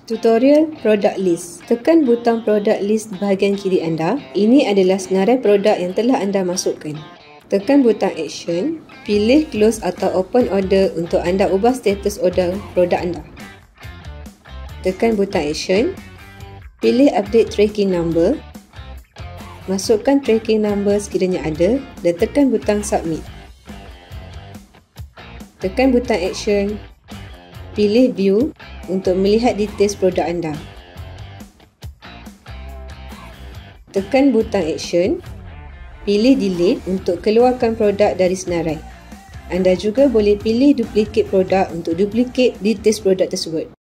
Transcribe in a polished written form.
Tutorial Product List. Tekan butang Product List di bahagian kiri anda. Ini adalah senarai produk yang telah anda masukkan. Tekan butang Action. Pilih Close atau Open Order untuk anda ubah status order produk anda. Tekan butang Action. Pilih Update Tracking Number. Masukkan tracking number sekiranya ada dan tekan butang Submit. Tekan butang Action. Pilih View untuk melihat details produk anda. Tekan butang Action. Pilih Delete untuk keluarkan produk dari senarai. Anda juga boleh pilih Duplicate produk untuk duplicate details produk tersebut.